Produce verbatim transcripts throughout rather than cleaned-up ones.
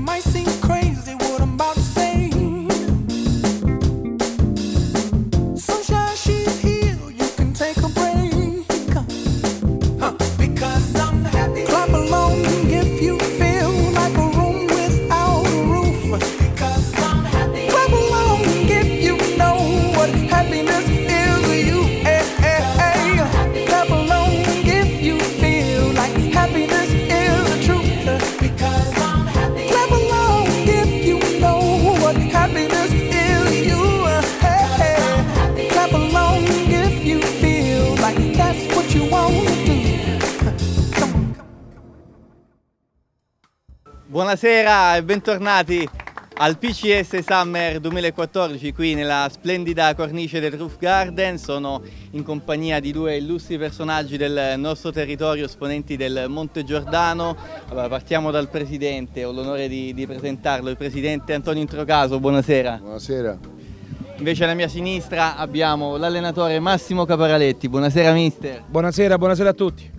might seem crazy what I'm about to say. Sunshine, she's here, you can take a break. Huh. Because I'm happy. Clap along if you feel like a room without a roof. Because I'm happy. Clap along if you know what happiness is to you. Hey, hey, hey. Clap along if you feel like happiness is the truth. Because I'm happy. Clap along if you know what happiness is to you. Hey, hey. Clap along if you feel like that's what you want to do. Come on. Buonasera e bentornati al P C S Summer duemilaquattordici qui nella splendida cornice del Roof Garden. Sono in compagnia di due illustri personaggi del nostro territorio, esponenti del Monte Giordano. Allora, partiamo dal presidente, ho l'onore di, di presentarlo, il presidente Antonio Introcaso. Buonasera. Buonasera. Invece alla mia sinistra abbiamo l'allenatore Massimo Caparaletti. Buonasera mister. Buonasera, buonasera a tutti.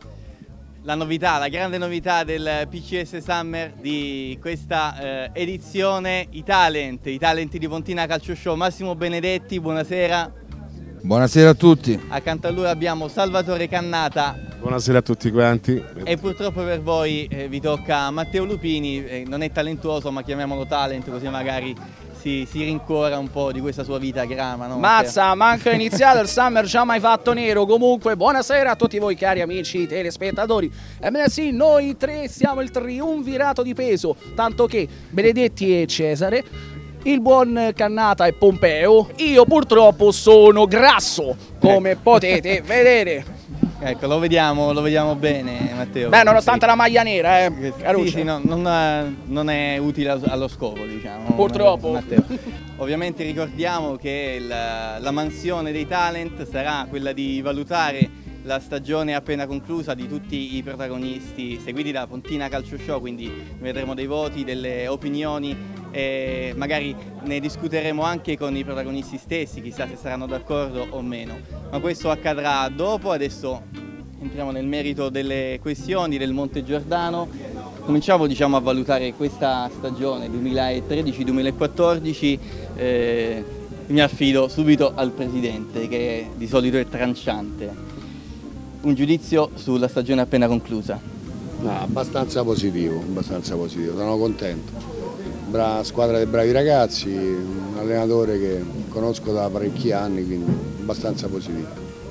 La novità, la grande novità del P C S Summer di questa eh, edizione, i talent, i talent di Pontina Calcio Show. Massimo Benedetti, buonasera. Buonasera a tutti. Accanto a lui abbiamo Salvatore Cannata. Buonasera a tutti quanti. E purtroppo per voi eh, vi tocca Matteo Lupini, eh, non è talentuoso ma chiamiamolo talent, così magari si, si rincuora un po' di questa sua vita grama, no? Mazza, manca iniziato il Summer, già mai fatto nero. Comunque, buonasera a tutti voi cari amici telespettatori. Ebbene sì, noi tre siamo il triumvirato di peso, tanto che Benedetti e Cesare, il buon Cannata e Pompeo, io purtroppo sono grasso, come potete vedere. Ecco, lo vediamo, lo vediamo bene Matteo. Beh, nonostante la maglia nera, eh, sì, sì, no, non, non è utile allo scopo, diciamo. Purtroppo. Matteo. Ovviamente ricordiamo che la, la mansione dei talent sarà quella di valutare la stagione appena conclusa di tutti i protagonisti seguiti da Pontina Calcio Show, quindi vedremo dei voti, delle opinioni e magari ne discuteremo anche con i protagonisti stessi, chissà se saranno d'accordo o meno. Ma questo accadrà dopo. Adesso entriamo nel merito delle questioni del Monte Giordano. Cominciamo diciamo, a valutare questa stagione duemilatredici duemilaquattordici. Eh, mi affido subito al presidente, che di solito è tranciante. Un giudizio sulla stagione appena conclusa? No, abbastanza positivo, abbastanza positivo, sono contento. Bra squadra di bravi ragazzi, un allenatore che conosco da parecchi anni, quindi abbastanza positivo.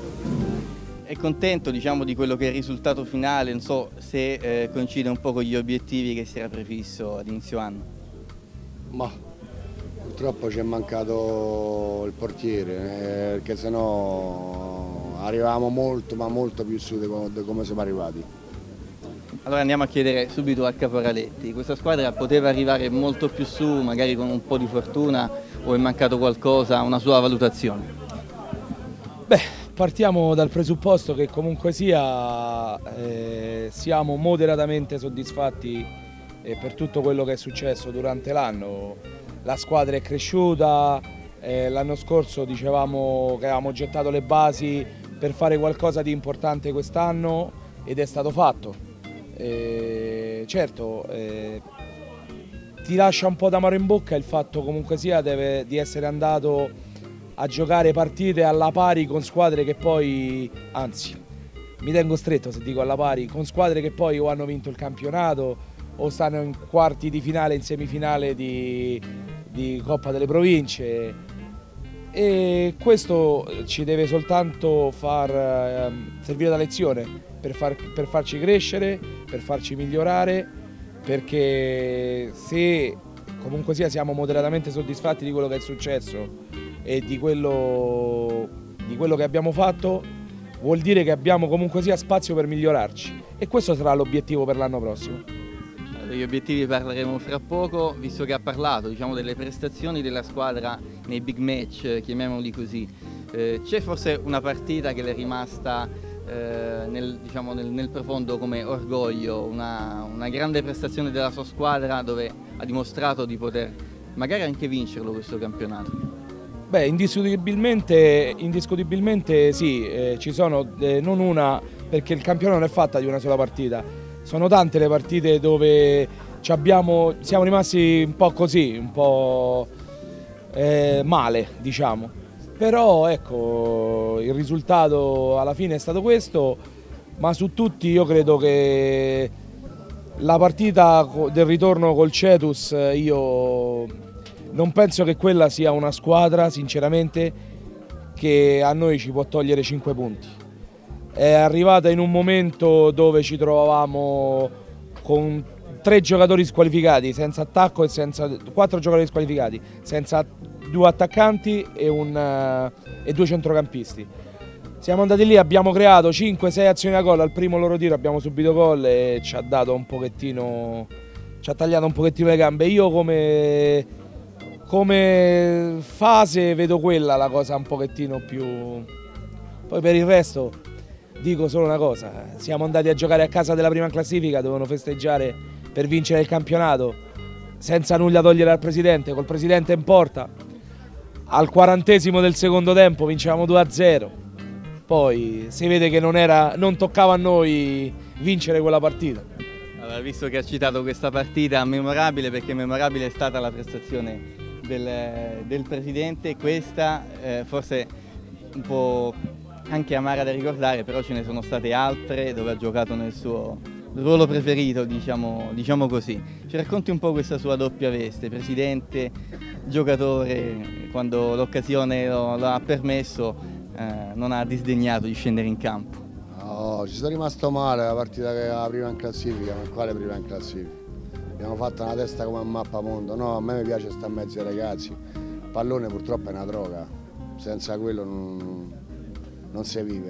È contento diciamo, di quello che è il risultato finale, non so se eh, coincide un po' con gli obiettivi che si era prefisso ad inizio anno? Ma purtroppo ci è mancato il portiere, eh, perché sennò arrivavamo molto ma molto più su di come siamo arrivati. Allora andiamo a chiedere subito a Caparaletti, questa squadra poteva arrivare molto più su, magari con un po' di fortuna, o è mancato qualcosa, una sua valutazione? Beh, partiamo dal presupposto che comunque sia eh, siamo moderatamente soddisfatti eh, per tutto quello che è successo durante l'anno. La squadra è cresciuta, eh, l'anno scorso dicevamo che avevamo gettato le basi per fare qualcosa di importante quest'anno ed è stato fatto. Eh, certo, eh, ti lascia un po' d'amaro in bocca il fatto comunque sia deve, di essere andato a giocare partite alla pari con squadre che poi, anzi, mi tengo stretto se dico alla pari, con squadre che poi o hanno vinto il campionato o stanno in quarti di finale, in semifinale di, di Coppa delle Province. E questo ci deve soltanto far eh, servire da lezione per, far, per farci crescere, per farci migliorare, perché se comunque sia siamo moderatamente soddisfatti di quello che è successo e di quello, di quello che abbiamo fatto, vuol dire che abbiamo comunque sia spazio per migliorarci e questo sarà l'obiettivo per l'anno prossimo. Degli obiettivi parleremo fra poco, visto che ha parlato diciamo, delle prestazioni della squadra nei big match, chiamiamoli così. Eh, c'è forse una partita che le è rimasta eh, nel, diciamo, nel, nel profondo come orgoglio, una, una grande prestazione della sua squadra dove ha dimostrato di poter magari anche vincerlo questo campionato? Beh, indiscutibilmente, indiscutibilmente sì, eh, ci sono eh, non una, perché il campionato non è fatta di una sola partita. Sono tante le partite dove ci abbiamo, siamo rimasti un po' così, un po' eh, male, diciamo. Però ecco, il risultato alla fine è stato questo, ma su tutti io credo che la partita del ritorno col Cetus, io non penso che quella sia una squadra, sinceramente, che a noi ci può togliere cinque punti. È arrivata in un momento dove ci trovavamo con tre giocatori squalificati, senza attacco e senza quattro giocatori squalificati, senza due attaccanti e, un, uh, e due centrocampisti. Siamo andati lì, abbiamo creato cinque sei azioni da gol, al primo loro tiro abbiamo subito gol e ci ha dato un pochettino, ci ha tagliato un pochettino le gambe. Io come, come fase vedo quella la cosa un pochettino più... Poi per il resto dico solo una cosa, siamo andati a giocare a casa della prima in classifica, dovevano festeggiare per vincere il campionato senza nulla togliere al presidente, col presidente in porta. Al quarantesimo del secondo tempo vincevamo due a zero, poi si vede che non, era, non toccava a noi vincere quella partita. Allora, visto che ha citato questa partita memorabile, perché memorabile è stata la prestazione del, del presidente, questa eh, forse un po' anche amara da ricordare, però ce ne sono state altre dove ha giocato nel suo ruolo preferito, diciamo, diciamo così. Ci racconti un po' questa sua doppia veste, presidente, giocatore, quando l'occasione lo, lo ha permesso, eh, non ha disdegnato di scendere in campo. No, ci sono rimasto male la partita che era prima in classifica, ma quale prima in classifica? Abbiamo fatto una testa come a mappamondo, no, a me mi piace stare in mezzo ai ragazzi, il pallone purtroppo è una droga, senza quello non, non si vive.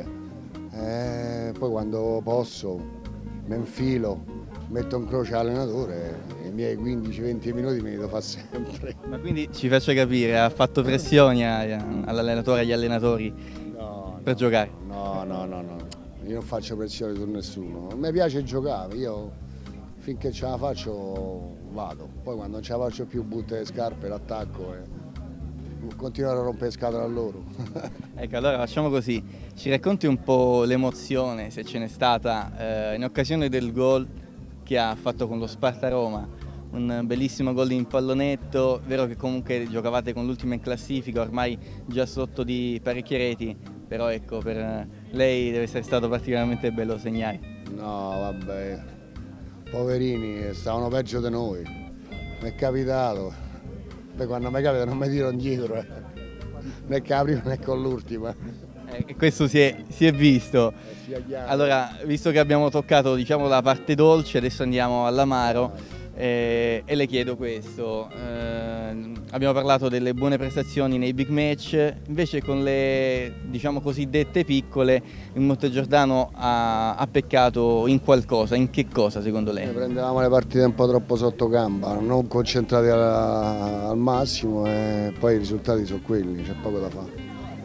E poi quando posso mi infilo, metto in croce l'allenatore e i miei quindici venti minuti me li do fa sempre. Ma quindi ci faccia capire, ha fatto pressioni all'allenatore, agli allenatori no, per no, giocare? No, no, no, no, io non faccio pressioni su nessuno, a me piace giocare, io finché ce la faccio vado, poi quando non ce la faccio più butto le scarpe, l'attacco e continuare a rompere scatole a loro. Ecco, allora facciamo così, ci racconti un po' l'emozione, se ce n'è stata, eh, in occasione del gol che ha fatto con lo Sparta Roma, un bellissimo gol in pallonetto, vero che comunque giocavate con l'ultima in classifica, ormai già sotto di parecchie reti, però ecco, per lei deve essere stato particolarmente bello segnare. No, vabbè, poverini, stavano peggio di noi, mi è capitato. Poi quando mi capita non mi tiro indietro, eh. né con la prima né con l'ultima. E questo si è, si è visto. Allora, visto che abbiamo toccato, diciamo, la parte dolce, adesso andiamo all'amaro eh, e le chiedo questo. Eh, abbiamo parlato delle buone prestazioni nei big match, invece con le, diciamo, cosiddette piccole, il Montegiordano ha, ha peccato in qualcosa. In che cosa secondo lei? Prendevamo le partite un po' troppo sotto gamba, non concentrati al, al massimo e poi i risultati sono quelli, c'è poco da fare.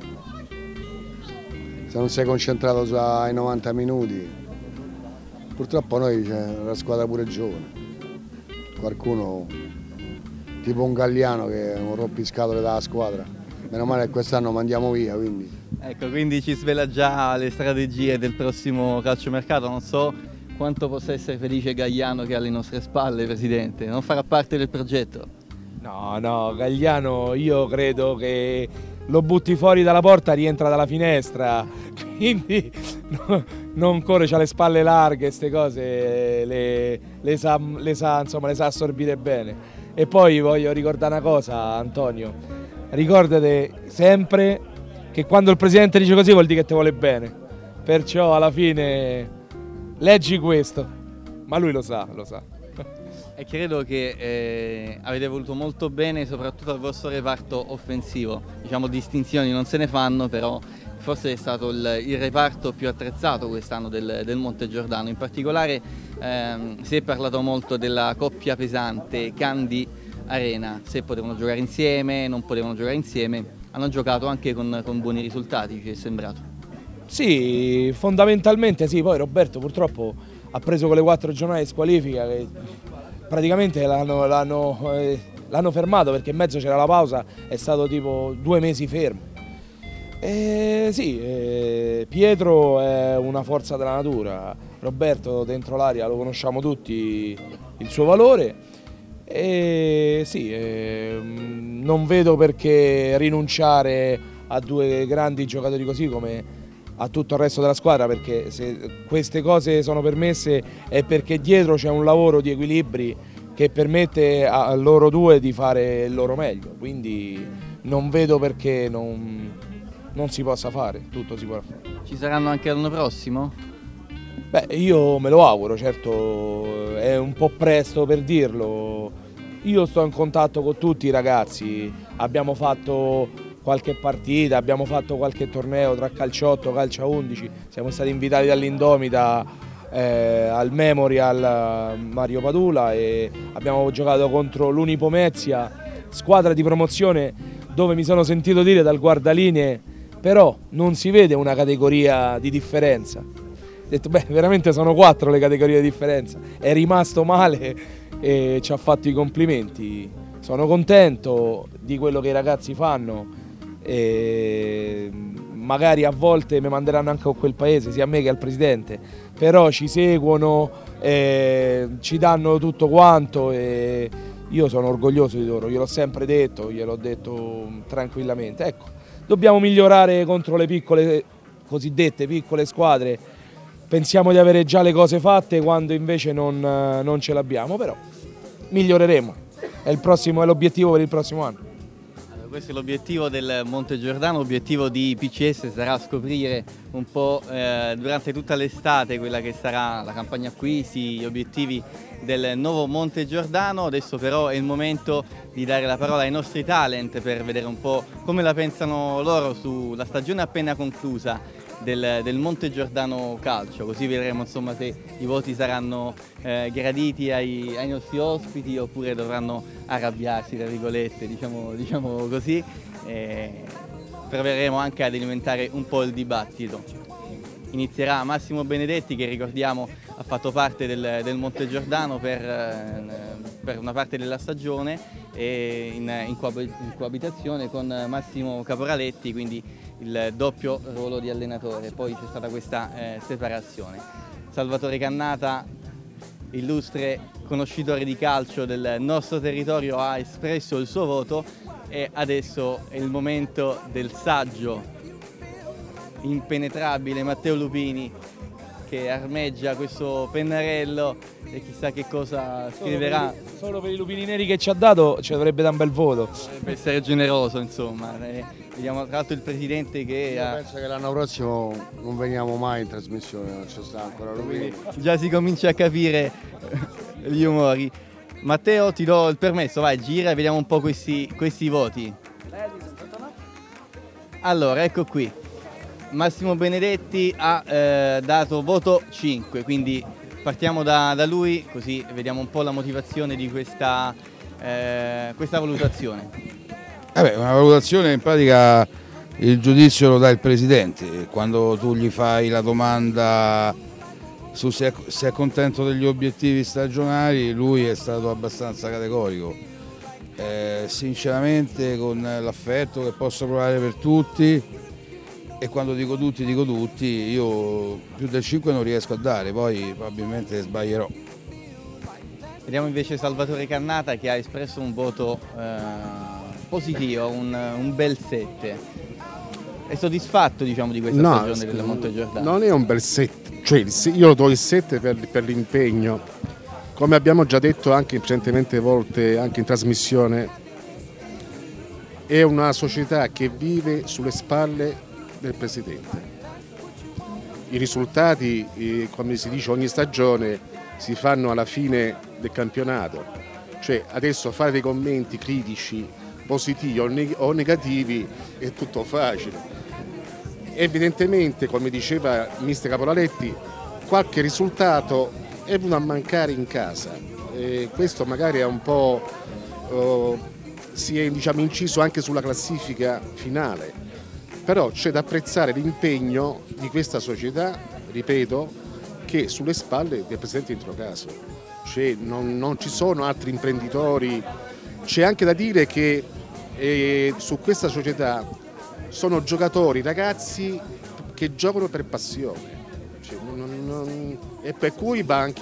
Se non sei concentrato ai novanta minuti, purtroppo noi c'è una squadra pure giovane, qualcuno tipo un Galliano che è un rompiscatole dalla squadra, meno male che quest'anno mandiamo via, quindi. Ecco, quindi ci svela già le strategie del prossimo calciomercato, non so quanto possa essere felice Gagliano che ha alle nostre spalle, Presidente, non farà parte del progetto? No, no, Gagliano io credo che lo butti fuori dalla porta, rientra dalla finestra, quindi no, non corre, c'ha le spalle larghe, queste cose le, le, sa, le, sa, insomma, le sa assorbire bene. E poi voglio ricordare una cosa, Antonio, ricordate sempre che quando il presidente dice così vuol dire che ti vuole bene, perciò alla fine leggi questo, ma lui lo sa, lo sa. E credo che eh, avete voluto molto bene soprattutto al vostro reparto offensivo, diciamo distinzioni non se ne fanno, però forse è stato il, il reparto più attrezzato quest'anno del, del Montegiordano, in particolare ehm, si è parlato molto della coppia pesante Candi Arena, se potevano giocare insieme, non potevano giocare insieme, hanno giocato anche con, con buoni risultati, ci è sembrato. Sì, fondamentalmente sì, poi Roberto purtroppo ha preso quelle quattro giornate di squalifica che praticamente l'hanno, l'hanno, eh, l'hanno fermato perché in mezzo c'era la pausa, è stato tipo due mesi fermo. E sì, eh, Pietro è una forza della natura, Roberto dentro l'aria lo conosciamo tutti, il suo valore. E sì, eh, non vedo perché rinunciare a due grandi giocatori così come a tutto il resto della squadra, perché se queste cose sono permesse è perché dietro c'è un lavoro di equilibri che permette a loro due di fare il loro meglio, quindi non vedo perché non, non si possa fare, tutto si può fare. Ci saranno anche l'anno prossimo? Beh, io me lo auguro, certo è un po' presto per dirlo, io sto in contatto con tutti i ragazzi, abbiamo fatto qualche partita, abbiamo fatto qualche torneo tra calciotto, calcio a undici, siamo stati invitati dall'Indomita eh, al Memorial Mario Padula e abbiamo giocato contro l'Unipomezia, squadra di promozione dove mi sono sentito dire dal guardalinee però non si vede una categoria di differenza. Ho detto beh, veramente sono quattro le categorie di differenza, è rimasto male e ci ha fatto i complimenti. Sono contento di quello che i ragazzi fanno e magari a volte mi manderanno anche a quel paese, sia a me che al presidente, però ci seguono, eh, ci danno tutto quanto e io sono orgoglioso di loro, gliel'ho sempre detto, gliel'ho detto tranquillamente. Ecco, dobbiamo migliorare contro le piccole, cosiddette piccole squadre, pensiamo di avere già le cose fatte quando invece non, non ce l'abbiamo, però miglioreremo, è il prossimo, è l'obiettivo per il prossimo anno. Questo è l'obiettivo del Monte Giordano, l'obiettivo di P C S sarà scoprire un po' eh, durante tutta l'estate quella che sarà la campagna acquisti, gli obiettivi del nuovo Monte Giordano. Adesso però è il momento di dare la parola ai nostri talent per vedere un po' come la pensano loro sulla stagione appena conclusa del, del Monte Giordano Calcio, così vedremo insomma se i voti saranno eh, graditi ai, ai nostri ospiti oppure dovranno arrabbiarsi, tra virgolette, diciamo, diciamo così, e proveremo anche ad alimentare un po' il dibattito. Inizierà Massimo Benedetti, che ricordiamo ha fatto parte del, del Monte Giordano per, eh, per una parte della stagione e in, in, in coabitazione con Massimo Caporaletti, quindi il doppio ruolo di allenatore. Poi c'è stata questa eh, separazione. Salvatore Cannata, illustre conoscitore di calcio del nostro territorio, ha espresso il suo voto e adesso è il momento del saggio impenetrabile Matteo Lupini, che armeggia questo pennarello e chissà che cosa scriverà. Solo per, i, solo per i lupini neri che ci ha dato ci dovrebbe dare un bel voto. Dovrebbe essere generoso, insomma. Eh, vediamo tra l'altro il presidente che... Io ha... penso che l'anno prossimo non veniamo mai in trasmissione, non ci sta ancora Lupini. Già si comincia a capire gli umori. Matteo, ti do il permesso, vai, gira e vediamo un po' questi, questi voti. Allora, ecco qui. Massimo Benedetti ha eh, dato voto cinque, quindi partiamo da, da lui, così vediamo un po' la motivazione di questa, eh, questa valutazione. Eh beh, una valutazione, in pratica il giudizio lo dà il presidente, quando tu gli fai la domanda su se è, se è contento degli obiettivi stagionali, lui è stato abbastanza categorico. Eh, sinceramente, con l'affetto che posso provare per tutti, e quando dico tutti, dico tutti, io più del cinque non riesco a dare, poi probabilmente sbaglierò. Vediamo invece Salvatore Cannata, che ha espresso un voto eh, positivo, un, un bel sette. È soddisfatto, diciamo, di questa no, stagione del Monte Giordano? Non è un bel sette, cioè io do il sette per, per l'impegno. Come abbiamo già detto anche precedentemente volte, anche in trasmissione, è una società che vive sulle spalle del presidente. I risultati, come si dice ogni stagione, si fanno alla fine del campionato, cioè adesso fare dei commenti critici, positivi o negativi è tutto facile. Evidentemente, come diceva il mister Caporaletti, qualche risultato è venuto a mancare in casa e questo magari è un po' oh, si è, diciamo, inciso anche sulla classifica finale. Però c'è da apprezzare l'impegno di questa società, ripeto, che sulle spalle del presidente Introcaso. Cioè, non, non ci sono altri imprenditori. C'è anche da dire che eh, su questa società sono giocatori, ragazzi che giocano per passione. Cioè, non, non, e per cui va anche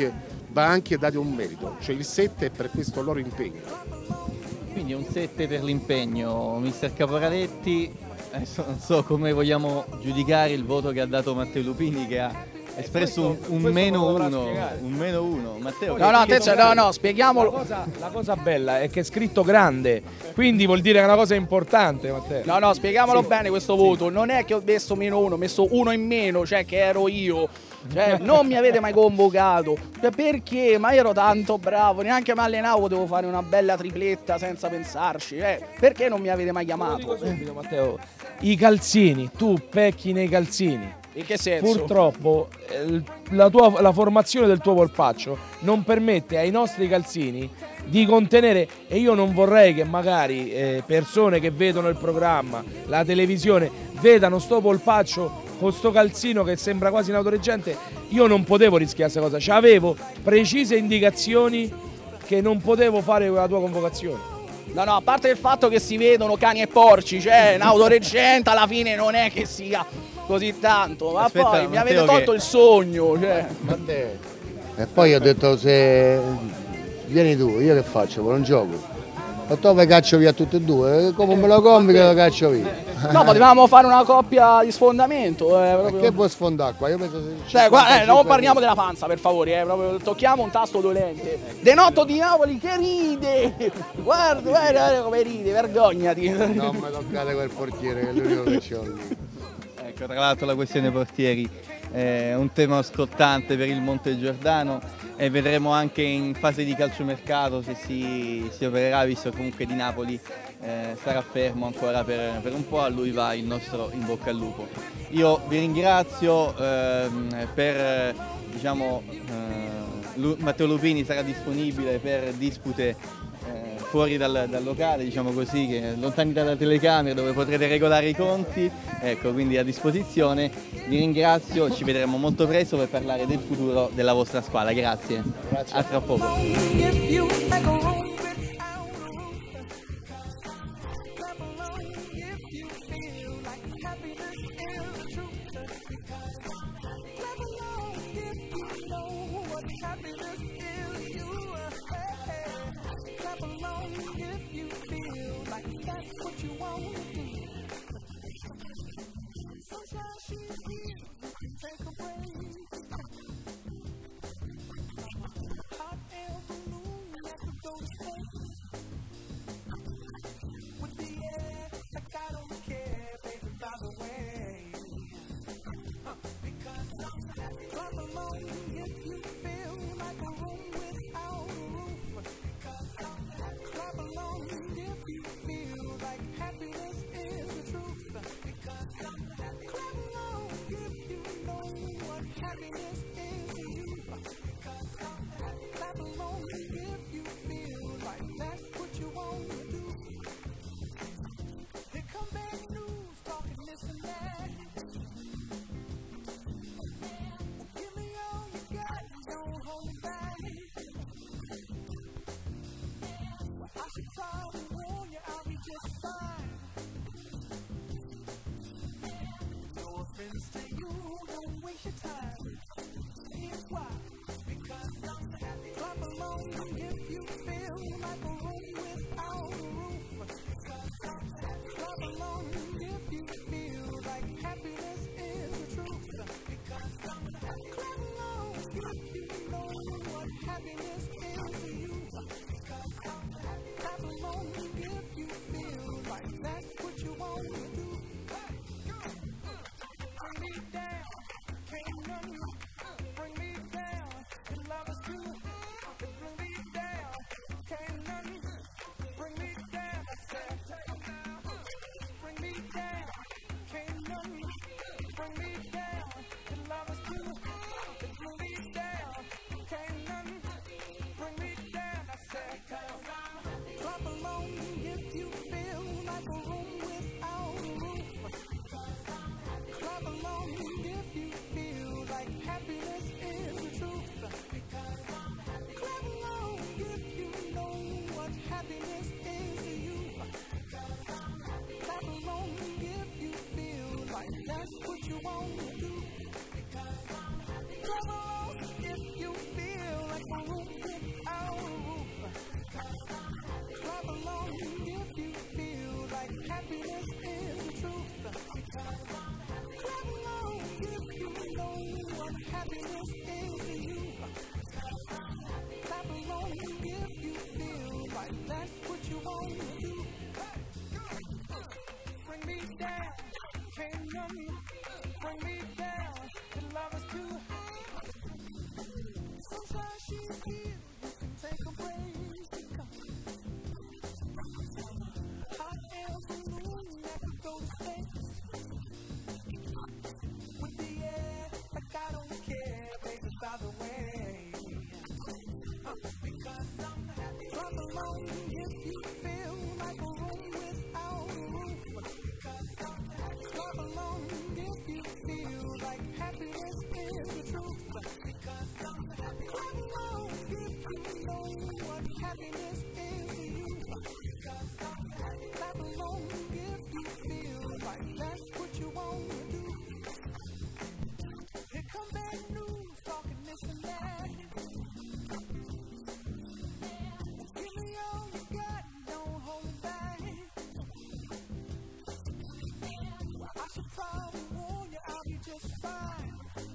va anche dato un merito, cioè il sette è per questo loro impegno. Quindi un sette per l'impegno, mister Caporaletti. Adesso non so come vogliamo giudicare il voto che ha dato Matteo Lupini, che ha espresso un, un meno uno, un meno uno. Matteo, No, no, attenzione, no, no, spieghiamolo. La cosa, la cosa bella è che è scritto grande, quindi vuol dire che è una cosa importante, Matteo. No, no, spieghiamolo sì. bene questo voto. Non è che ho messo meno uno, ho messo uno in meno, cioè che ero io. Cioè, non mi avete mai convocato. Cioè, perché? Ma io ero tanto bravo, neanche mi allenavo, potevo fare una bella tripletta senza pensarci. Eh. Perché non mi avete mai chiamato? Subito, Matteo. I calzini, tu pecchi nei calzini. In che senso? Purtroppo eh, la, tua, la formazione del tuo polpaccio non permette ai nostri calzini di contenere, e io non vorrei che magari eh, persone che vedono il programma, la televisione, vedano sto polpaccio con sto calzino che sembra quasi un autoreggente. Io non potevo rischiare questa cosa, cioè, avevo precise indicazioni che non potevo fare la tua convocazione. No, no, a parte il fatto che si vedono cani e porci, cioè un autoreggente alla fine non è che sia così tanto, ma Aspetta, poi mi Matteo, avete tolto che... il sogno, cioè. E poi ho detto, se vieni tu, io che faccio? Non gioco. E tu vi caccio via tutti e due, come me lo compri che lo caccio via. No, potevamo fare una coppia di sfondamento. Eh, proprio... Che puoi sfondare qua? Io penso cioè, guarda, eh, non parliamo della panza, per favore, eh, proprio tocchiamo un tasto dolente. Denotto di Napoli che ride! Guarda, guarda come ride, vergognati. Non mi toccate quel portiere, che è l'unico che c'ho lì. Ecco, tra l'altro la questione portieri è un tema scottante per il Montegiordano e vedremo anche in fase di calciomercato se si, si opererà, visto comunque di Napoli eh, starà fermo ancora per, per un po', a lui va il nostro in bocca al lupo. Io vi ringrazio ehm, per, diciamo, eh, Matteo Lupini sarà disponibile per dispute fuori dal, dal locale, diciamo così, che lontani dalla telecamera, dove potrete regolare i conti, ecco, quindi a disposizione. Vi ringrazio, ci vedremo molto presto per parlare del futuro della vostra squadra. Grazie, Grazie. A tra poco. Can't none happiness is to you. Clap along if you feel like that's what you want to do. Bring me down, can't numb you. Bring me down, the love is too high. Sunshine, she's here, you can take a break. Hot air balloon that could go to space. With the air, like I don't care, baby, by the way. Uh, because I'm happy. Clap along if you feel like a room without a roof. Because I'm happy. Clap along if you feel like happiness is the truth. Because I'm happy. Clap along if you know what happiness is to you. Because I'm happy. Clap along if you feel like that's what you want to do. Here come bad news, talking this and that. Give me all you got, don't hold it back. I should probably warn you, I'll be just fine.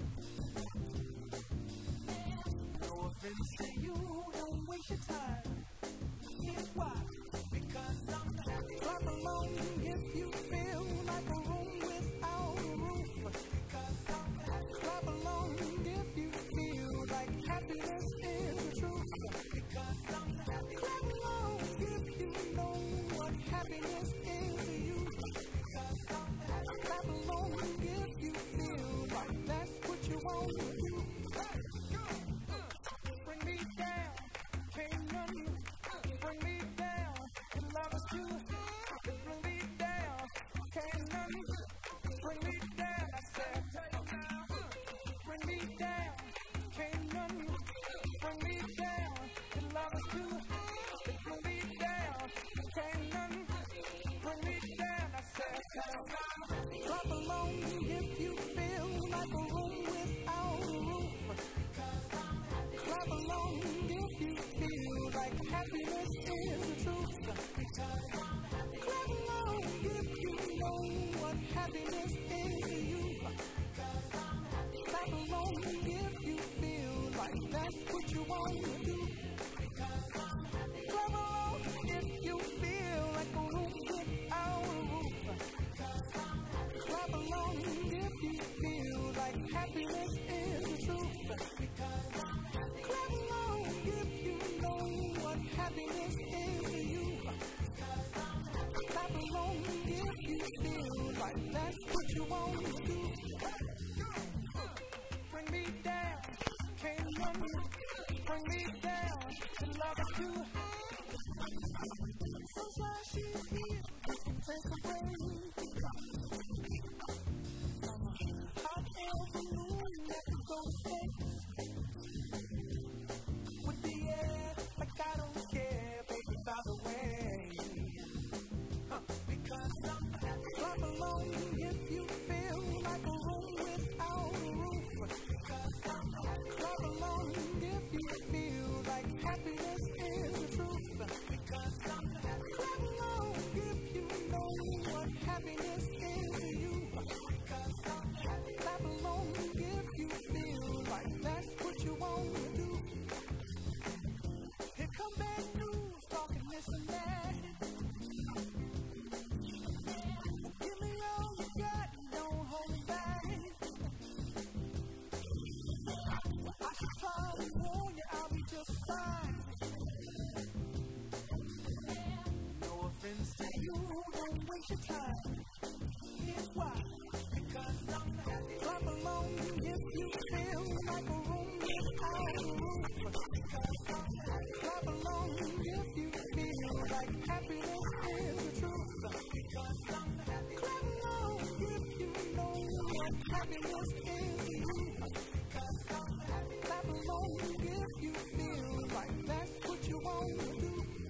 No offense to you, don't waste your time. Here's why. Because I'm happy. Clap along if you feel like a room without a roof. Because I'm happy. Clap along if you feel like happiness is the truth. Because I'm happy. Clap along if you know what happiness is to you. Because I'm happy. Clap along if you feel like that's what you want to do. Bring me down, can't none you. Bring me down, your love is too high. Bring me down, can't none you. Bring me down, I said. Bring me down, can't none you. Bring me down, your love is too high. Bring me down, can't none you. Bring me down, I said. Clap along if you feel like a room without a roof. Clap along if you feel like happiness is the truth. Clap along if you know what happiness is to you. Clap along if you feel like that's what you want to do. Clap along if you feel like a room without a roof. Clap along if you feel like happiness is the truth. Clap along if you know what happiness is to you. Clap along if you feel like that's what you want to do. Bring me down, can't numb you. Bring me down, the love is too high. Sunshine, she's here, you can take a break. Hot air balloon that can go to space. With the air, like I don't care, baby, by the way. Huh, because I'm happy. Clap along if you feel like a room without a roof. Because I'm happy. Clap along if you feel like happiness is the truth. Because I'm happy. Clap along if you know what happiness is to you. Because I'm happy. Clap along if you feel like that's what you want to do. Here come bad news, talking this and that. Give me all you got, don't hold it back. I should probably warn you, I'll be just fine. No offense to you, don't waste your time. Here's why. Because I'm happy. Clap along if you feel like a room without a roof. Because I'm happy. Clap along if you feel like happiness is the truth. Because I'm happy. Clap along if you know what happiness is to you. Because I'm happy. Clap along if you feel like that's what you want to do.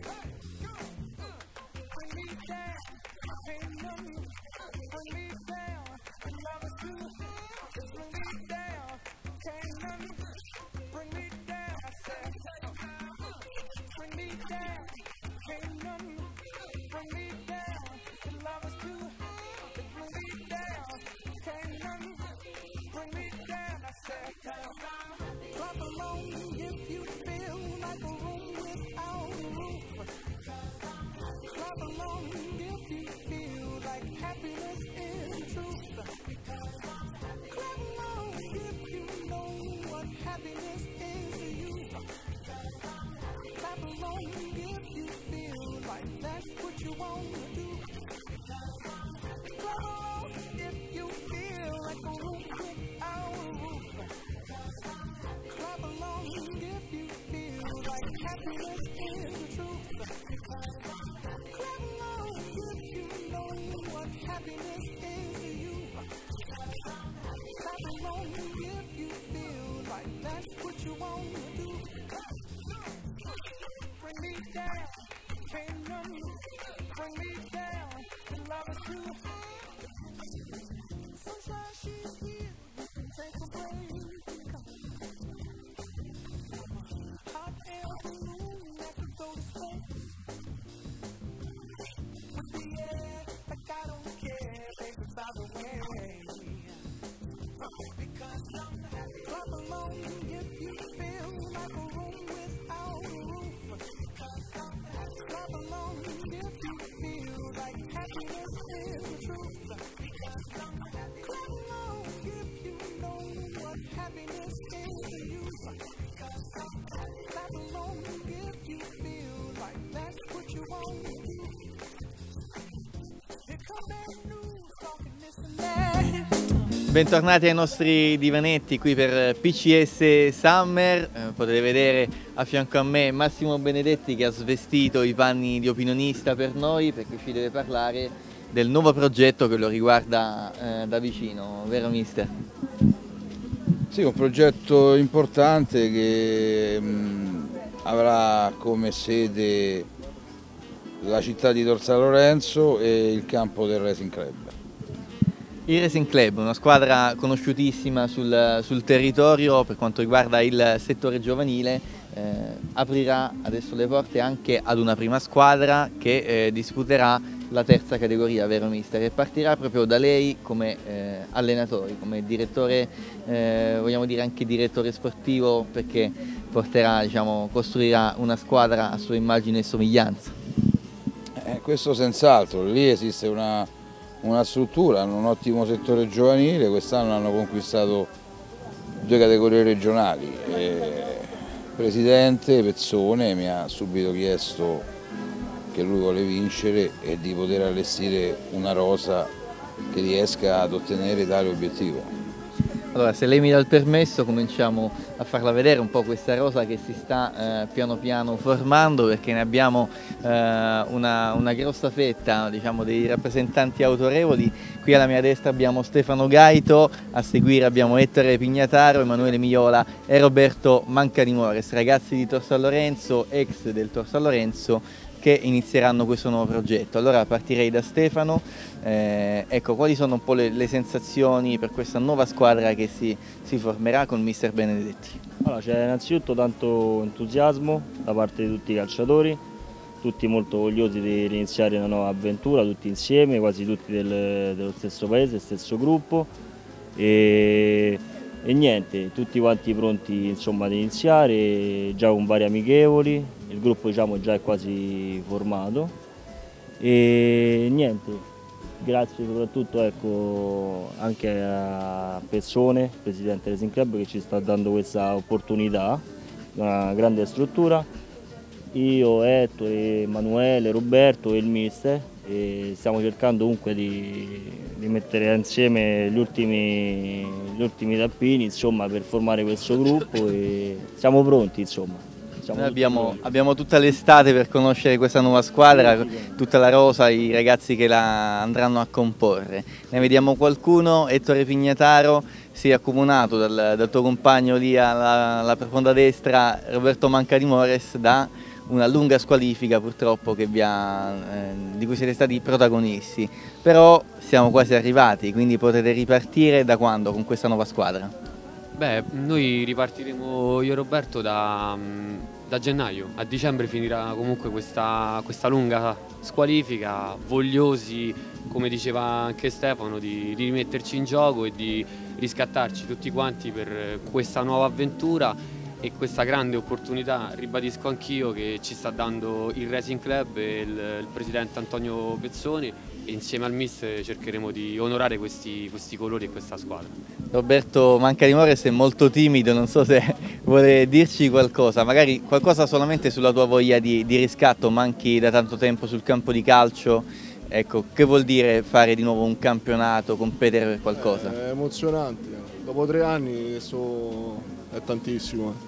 Bring me down, can't numb you. Bring me down, the love is too high. Bring me down, can't numb you. Bring me down, I said. Bring me down, can't numb you. Bring me down, the love is too high. Bring me down, can't numb you. happiness is to you. Clap along if you feel like that's what you want to do. Clap along if you feel like a room without a roof. Clap along if you feel like happiness is the truth. Clap along if you know what happiness is to you. Clap along if you feel like that's what you want to do. Bring me down, can't none bring me down. The love is true. Sunshine, she's here. You can take a break. Hot air balloon that could go to space. With the air, like I don't care, baby, by the way. Because I'm happy. Clap along if you feel like a room without a roof. Because I'm happy. Clap along if you feel like happiness is the truth. Because I'm happy. Clap along if you know what happiness is to you. Because I'm happy. Clap along if you feel like that's what you want to do. Here come bad news, talking this and that. Bentornati ai nostri divanetti qui per P C S Summer. Eh, potete vedere a fianco a me Massimo Benedetti che ha svestito i panni di opinionista per noi perché ci deve parlare del nuovo progetto che lo riguarda eh, da vicino, vero mister? Sì, un progetto importante che mh, avrà come sede la città di Tor San Lorenzo e il campo del Racing Club. Il Racing Club, una squadra conosciutissima sul, sul territorio per quanto riguarda il settore giovanile, eh, aprirà adesso le porte anche ad una prima squadra che eh, disputerà la terza categoria, vero mister? E partirà proprio da lei come eh, allenatore, come direttore, eh, vogliamo dire anche direttore sportivo, perché porterà, diciamo, costruirà una squadra a sua immagine e somiglianza. Eh, questo senz'altro, lì esiste una una struttura, hanno un ottimo settore giovanile, quest'anno hanno conquistato due categorie regionali. Il presidente Pezzone mi ha subito chiesto che lui vuole vincere e di poter allestire una rosa che riesca ad ottenere tale obiettivo. Allora, se lei mi dà il permesso, cominciamo a farla vedere un po' questa rosa che si sta eh, piano piano formando, perché ne abbiamo eh, una, una grossa fetta, diciamo, dei rappresentanti autorevoli. Qui alla mia destra abbiamo Stefano Gaito, a seguire abbiamo Ettore Pignataro, Emanuele Miola e Roberto Mancanimores, ragazzi di Tor San Lorenzo, ex del Tor San Lorenzo, che inizieranno questo nuovo progetto. Allora partirei da Stefano, eh, ecco, quali sono un po' le, le sensazioni per questa nuova squadra che si, si formerà con mister Benedetti? Allora, c'è innanzitutto tanto entusiasmo da parte di tutti i calciatori, tutti molto vogliosi di iniziare una nuova avventura, tutti insieme, quasi tutti del, dello stesso paese, stesso gruppo e, e niente, tutti quanti pronti, insomma, ad iniziare, già con vari amichevoli. Il gruppo, diciamo, già è quasi formato e niente, grazie soprattutto, ecco, anche a Pezzone, presidente del Racing Club, che ci sta dando questa opportunità, una grande struttura. Io, Ettore, Emanuele, Roberto e il mister e stiamo cercando comunque di, di mettere insieme gli ultimi, gli ultimi tappini, insomma, per formare questo gruppo e siamo pronti, insomma. Noi abbiamo, abbiamo tutta l'estate per conoscere questa nuova squadra, tutta la rosa, i ragazzi che la andranno a comporre. Ne vediamo qualcuno, Ettore Pignataro, si è accomunato dal, dal tuo compagno lì alla, alla profonda destra, Roberto Mancanimores, da una lunga squalifica purtroppo che vi ha, eh, di cui siete stati protagonisti. Però siamo quasi arrivati, quindi potete ripartire da quando con questa nuova squadra? Beh, noi ripartiremo io e Roberto da, da gennaio, a dicembre finirà comunque questa, questa lunga squalifica, vogliosi, come diceva anche Stefano, di, di rimetterci in gioco e di riscattarci tutti quanti per questa nuova avventura e questa grande opportunità, ribadisco anch'io, che ci sta dando il Racing Club e il, il presidente Antonio Pezzoni, e insieme al mister cercheremo di onorare questi, questi colori e questa squadra. Roberto Mancadimores è molto timido, non so se vuole dirci qualcosa, magari qualcosa solamente sulla tua voglia di, di riscatto. Manchi da tanto tempo sul campo di calcio, ecco, che vuol dire fare di nuovo un campionato, competere per qualcosa? È emozionante, dopo tre anni adesso è tantissimo.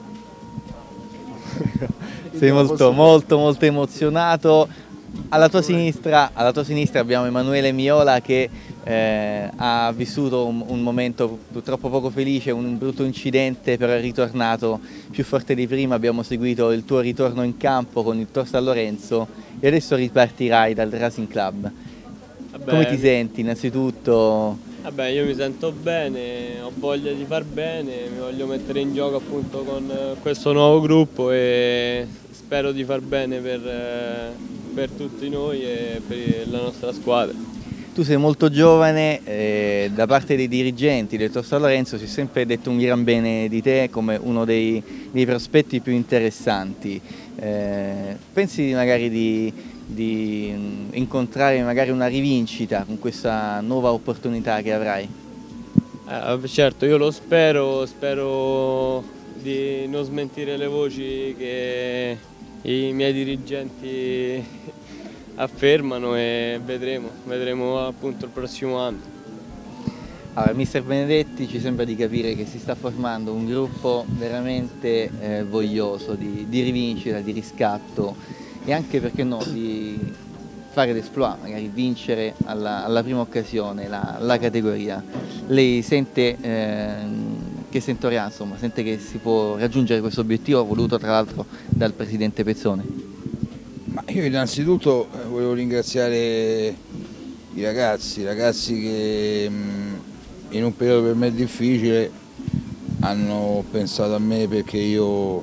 Sei molto, molto, molto emozionato. Alla tua sinistra, alla tua sinistra abbiamo Emanuele Miola che eh, ha vissuto un, un momento purtroppo poco felice, un brutto incidente, però è ritornato più forte di prima. Abbiamo seguito il tuo ritorno in campo con il Tor San Lorenzo e adesso ripartirai dal Racing Club. Vabbè, come ti senti innanzitutto? Vabbè, io mi sento bene, ho voglia di far bene, mi voglio mettere in gioco appunto con questo nuovo gruppo e spero di far bene per, per tutti noi e per la nostra squadra. Tu sei molto giovane, eh, da parte dei dirigenti del Tor San Lorenzo si è sempre detto un gran bene di te come uno dei, dei prospetti più interessanti. Eh, pensi magari di, di incontrare magari una rivincita con questa nuova opportunità che avrai? Eh, certo, io lo spero, spero di non smentire le voci che i miei dirigenti affermano e vedremo, vedremo appunto il prossimo anno. Allora, mister Benedetti, ci sembra di capire che si sta formando un gruppo veramente eh, voglioso di, di rivincita, di riscatto e anche, perché no, di fare l'esploit, magari vincere alla, alla prima occasione la, la categoria. Lei sente eh, che sentoria, insomma, sente che si può raggiungere questo obiettivo voluto tra l'altro dal presidente Pezzone? Ma io innanzitutto volevo ringraziare i ragazzi, i ragazzi che in un periodo per me difficile hanno pensato a me perché io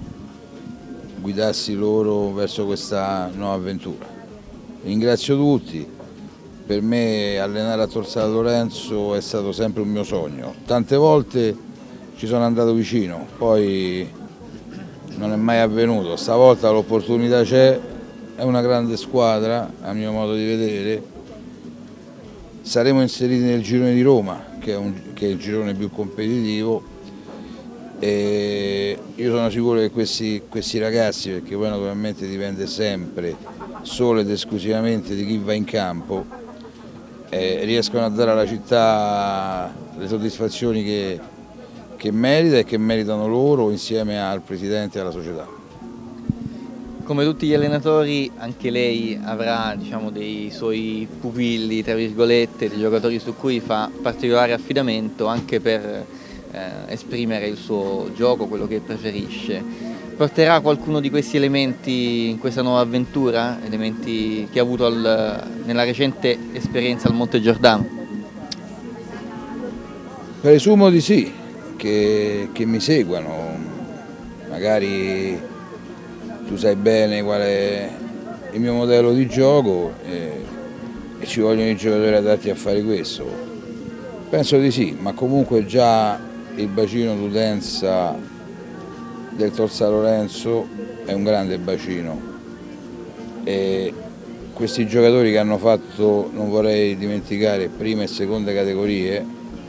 guidassi loro verso questa nuova avventura. Ringrazio tutti, per me allenare a Tor San Lorenzo è stato sempre un mio sogno, tante volte ci sono andato vicino, poi non è mai avvenuto, stavolta l'opportunità c'è, è una grande squadra a mio modo di vedere, saremo inseriti nel girone di Roma che è, un, che è il girone più competitivo e io sono sicuro che questi, questi ragazzi, perché poi naturalmente dipende sempre solo ed esclusivamente di chi va in campo, eh, riescono a dare alla città le soddisfazioni che, che merita e che meritano loro insieme al presidente e alla società. Come tutti gli allenatori anche lei avrà, diciamo, dei suoi pupilli, tra virgolette, dei giocatori su cui fa particolare affidamento anche per eh, esprimere il suo gioco, quello che preferisce. Porterà qualcuno di questi elementi in questa nuova avventura, elementi che ha avuto al, nella recente esperienza al Monte Giordano? Presumo di sì, che, che mi seguano, magari tu sai bene qual è il mio modello di gioco e, e ci vogliono i giocatori adatti a fare questo. Penso di sì, ma comunque già il bacino d'utenza del Tor San Lorenzo è un grande bacino e questi giocatori che hanno fatto, non vorrei dimenticare, prime e seconde categorie,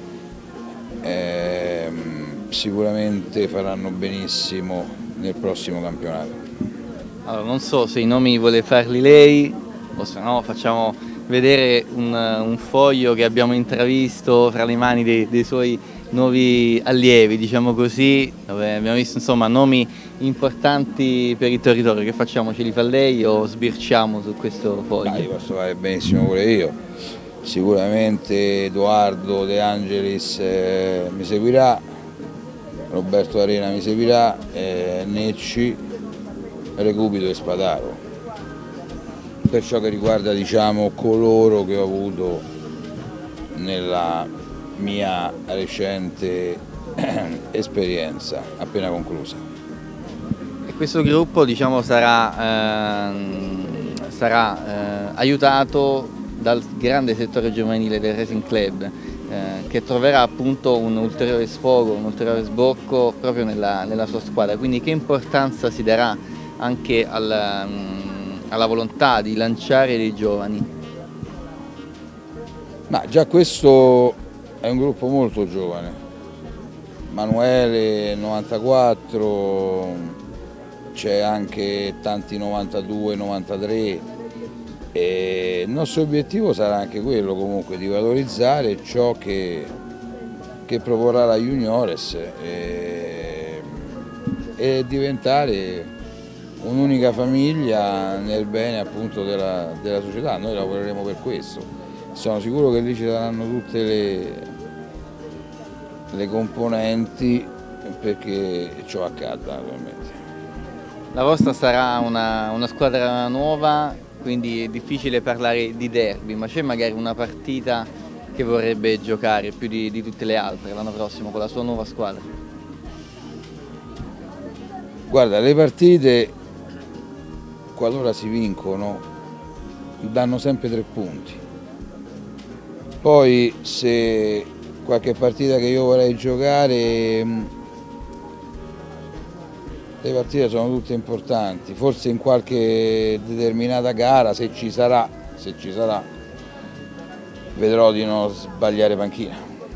eh, sicuramente faranno benissimo nel prossimo campionato. Allora, non so se i nomi vuole farli lei o se no facciamo vedere un, un foglio che abbiamo intravisto fra le mani dei, dei suoi nuovi allievi, diciamo così, dove abbiamo visto insomma nomi importanti per il territorio. Che facciamo? Ce li fa lei o sbirciamo su questo foglio? Ah, io posso fare benissimo pure io, sicuramente Edoardo De Angelis eh, mi seguirà, Roberto Arena mi seguirà, eh, Necci, Recupito e Spadaro. Per ciò che riguarda, diciamo, coloro che ho avuto nella mia recente esperienza appena conclusa. E questo gruppo, diciamo, sarà, ehm, sarà eh, aiutato dal grande settore giovanile del Racing Club, eh, che troverà appunto un ulteriore sfogo, un ulteriore sbocco proprio nella, nella sua squadra. Quindi che importanza si darà anche alla, alla volontà di lanciare dei giovani? Ma già questo è un gruppo molto giovane. Manuele novantaquattro, c'è anche tanti novantadue, novantatré e il nostro obiettivo sarà anche quello comunque di valorizzare ciò che, che proporrà la Juniores e, e diventare un'unica famiglia nel bene appunto della, della società. Noi lavoreremo per questo. Sono sicuro che lì ci saranno tutte le, le componenti perché ciò accada naturalmente. La vostra sarà una, una squadra nuova, quindi è difficile parlare di derby, ma c'è magari una partita che vorrebbe giocare più di, di tutte le altre l'anno prossimo con la sua nuova squadra? Guarda, le partite, qualora si vincono, danno sempre tre punti. Poi se qualche partita che io vorrei giocare, le partite sono tutte importanti, forse in qualche determinata gara, se ci sarà, se ci sarà, vedrò di non sbagliare panchina.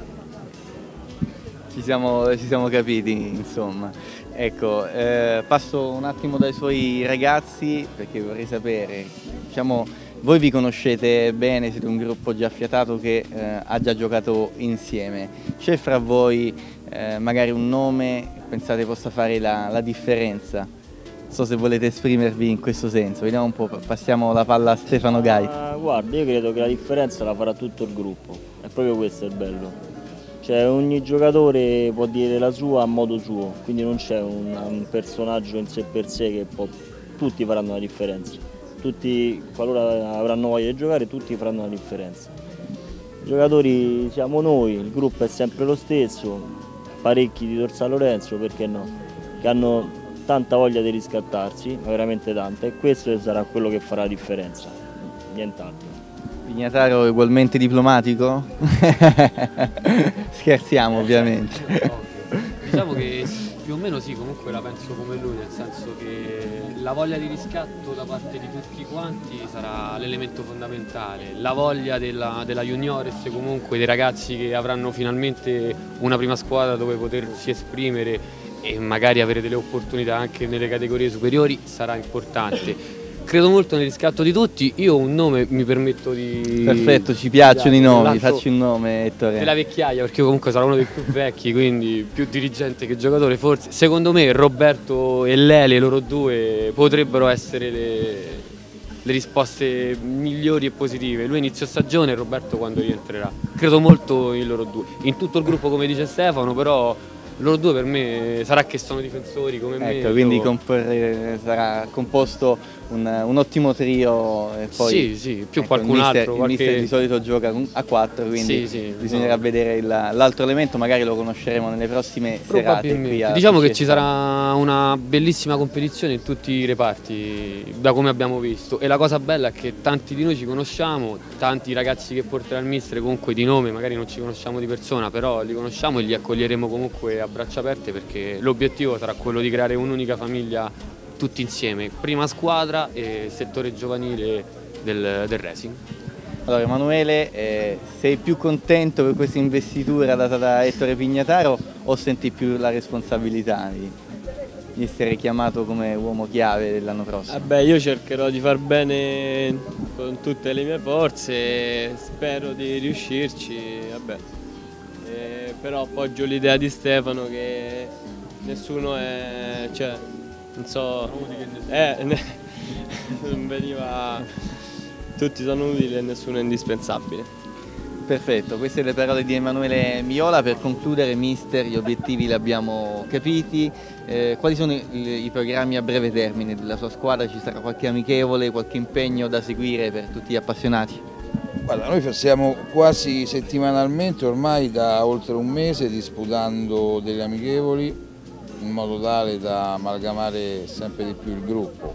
Ci siamo, ci siamo capiti, insomma. Ecco, eh, passo un attimo dai suoi ragazzi perché vorrei sapere, diciamo, voi vi conoscete bene, siete un gruppo già affiatato che eh, ha già giocato insieme. C'è fra voi eh, magari un nome che pensate possa fare la, la differenza? Non so se volete esprimervi in questo senso. Vediamo un po', passiamo la palla a Stefano Gai. Uh, guarda, io credo che la differenza la farà tutto il gruppo, è proprio questo il bello. Cioè ogni giocatore può dire la sua a modo suo, quindi non c'è un, un personaggio in sé per sé che può, tutti faranno la differenza. Tutti, qualora avranno voglia di giocare, tutti faranno la differenza. I giocatori siamo noi, il gruppo è sempre lo stesso, parecchi di Tor San Lorenzo, perché no? Che hanno tanta voglia di riscattarsi, ma veramente tanta, e questo sarà quello che farà la differenza, nient'altro. Pignataro ugualmente diplomatico? Scherziamo ovviamente. Diciamo che più o meno sì, comunque la penso come lui, nel senso che la voglia di riscatto da parte di tutti quanti sarà l'elemento fondamentale, la voglia della, della Juniores, comunque dei ragazzi che avranno finalmente una prima squadra dove potersi esprimere e magari avere delle opportunità anche nelle categorie superiori sarà importante. Credo molto nel riscatto di tutti, io un nome mi permetto di... Perfetto, ci piacciono i nomi, facci un nome Ettore. Della vecchiaia, perché io comunque sarò uno dei più vecchi, quindi più dirigente che giocatore forse. Secondo me Roberto e Lele, loro due, potrebbero essere le, le risposte migliori e positive. Lui inizio stagione e Roberto quando rientrerà. Credo molto in loro due. In tutto il gruppo come dice Stefano, però... Loro due per me sarà che sono difensori come me. Ecco, quindi io... comporre, sarà composto un, un ottimo trio e poi sì, sì, più ecco, qualcun il mister, altro. Il qualche... mister di solito gioca a quattro, quindi sì, sì, bisognerà no. vedere l'altro elemento, magari lo conosceremo nelle prossime serate. Qui a diciamo che ci sarà una bellissima competizione in tutti i reparti, da come abbiamo visto, e la cosa bella è che tanti di noi ci conosciamo, tanti ragazzi che porterà il mister comunque di nome, magari non ci conosciamo di persona, però li conosciamo e li accoglieremo comunque a braccia aperte, perché l'obiettivo sarà quello di creare un'unica famiglia tutti insieme, prima squadra e settore giovanile del, del Racing. Allora Emanuele, eh, sei più contento per questa investitura data da Ettore Pignataro o senti più la responsabilità di, di essere chiamato come uomo chiave dell'anno prossimo? Vabbè, io cercherò di far bene con tutte le mie forze, spero di riuscirci, vabbè. Eh, però appoggio l'idea di Stefano che nessuno è, cioè, non so, eh, non veniva, tutti sono utili e nessuno è indispensabile. Perfetto, queste le parole di Emanuele Miola. Per concludere, mister, gli obiettivi li abbiamo capiti, eh, quali sono i, i programmi a breve termine della sua squadra? Ci sarà qualche amichevole, qualche impegno da seguire per tutti gli appassionati? Guarda, noi siamo quasi settimanalmente ormai da oltre un mese disputando delle amichevoli in modo tale da amalgamare sempre di più il gruppo.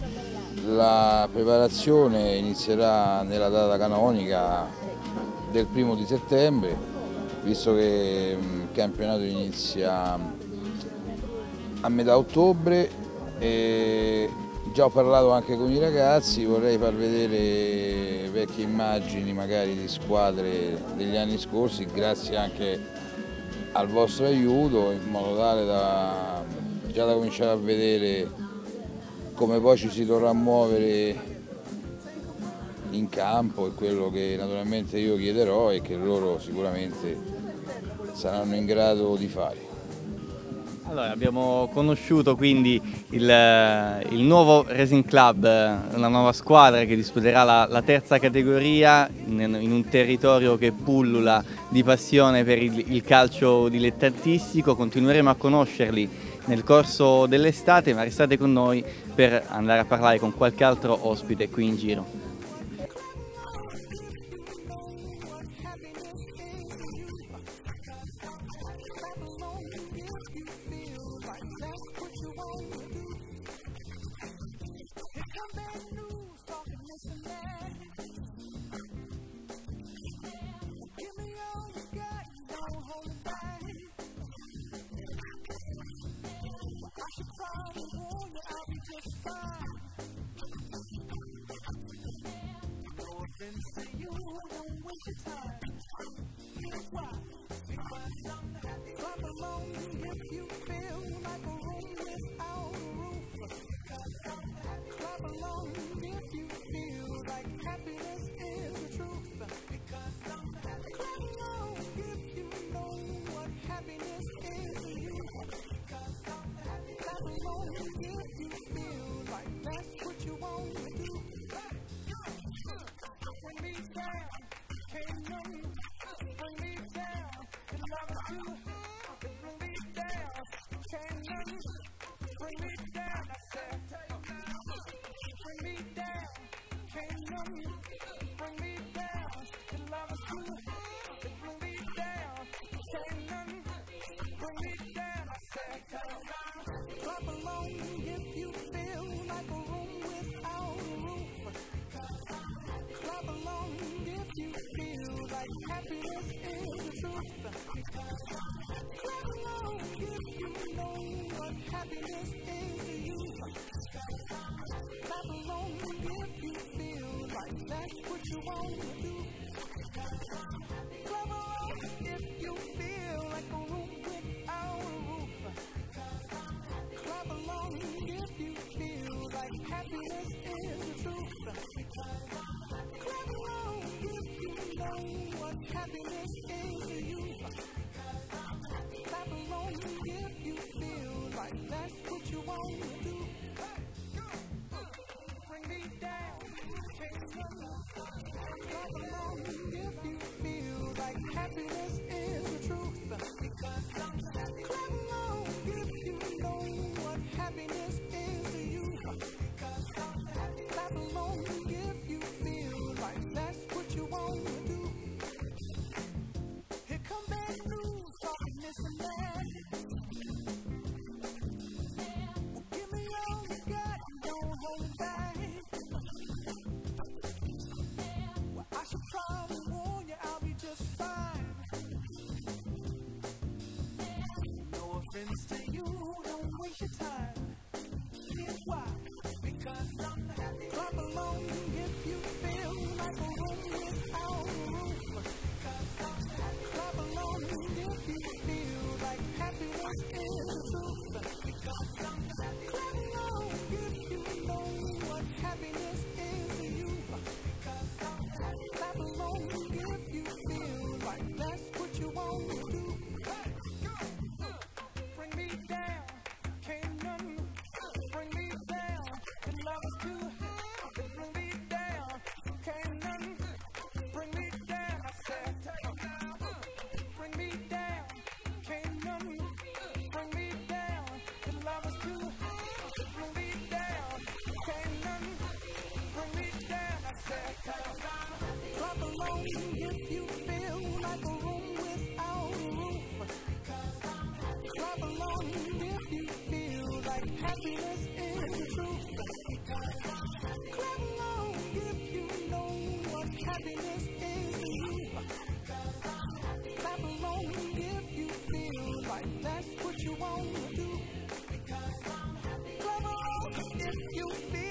La preparazione inizierà nella data canonica del primo di settembre, visto che il campionato inizia a metà ottobre, e già ho parlato anche con i ragazzi, vorrei far vedere vecchie immagini magari di squadre degli anni scorsi, grazie anche al vostro aiuto, in modo tale da già da cominciare a vedere come poi ci si dovrà muovere in campo, e quello che naturalmente io chiederò e che loro sicuramente saranno in grado di fare. Allora, abbiamo conosciuto quindi il, il nuovo Racing Club, una nuova squadra che disputerà la, la terza categoria in, in un territorio che pullula di passione per il, il calcio dilettantistico. Continueremo a conoscerli nel corso dell'estate, ma restate con noi per andare a parlare con qualche altro ospite qui in giro. That's what you want to do. Clap along if you feel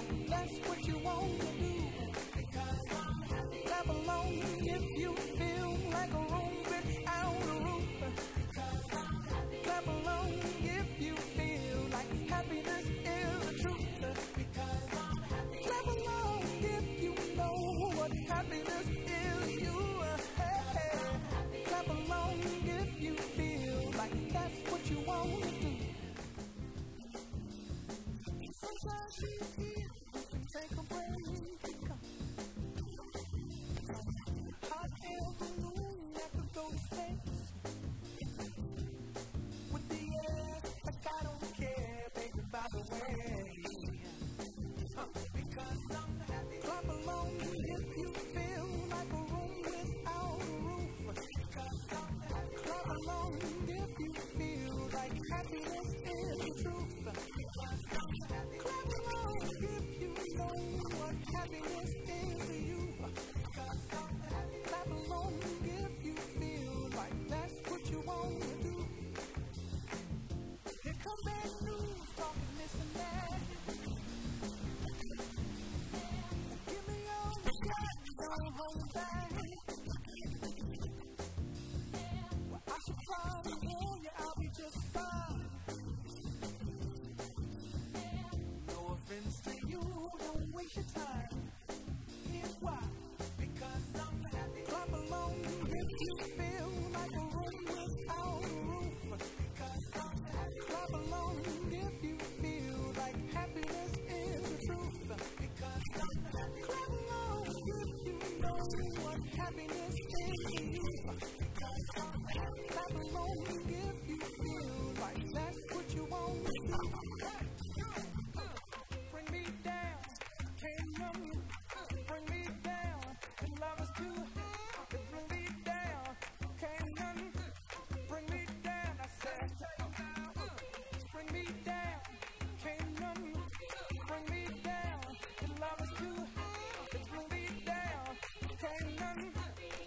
that's what you want to do. Because I'm happy. Clap along if you feel like a room without a roof. Because I'm happy. Clap along if you feel like happiness is the truth. Because I'm happy. Clap along if you know what happiness is. You, hey, hey. Clap along if you feel like that's what you want to do. Sometimes she's here, you can take a break. Hot air balloon that could go to space. With the air, like I don't care, baby, by the way. Uh, because I'm happy. Clap along if you feel like a room without a roof. Because I'm happy. Clap along if you feel like happiness is the truth. Because I'm happy. Clap along if you know what happiness is to you. Because I'm happy. Clap along if you feel like that's what you want to do. Here come bad news, talking this and that. Give me all you got, don't hold back. Well, I should probably warn you, I'll be just fine. No offense to you, don't waste your time. Here's why. Because I'm happy. Clap along if you feel like a room without a roof. Because I'm happy. Clap along if you feel like happiness is the truth. Because I'm happy. Clap along if you know what happiness is to you. Because I'm happy. Clap along if you feel like that's what you want to do. Bring me down, can't run. Bring me down, and love is too high. Bring me down, can't run. Bring me down, I said. Bring me down, can't run. Bring me down, and love is too high. Bring me down, can't run.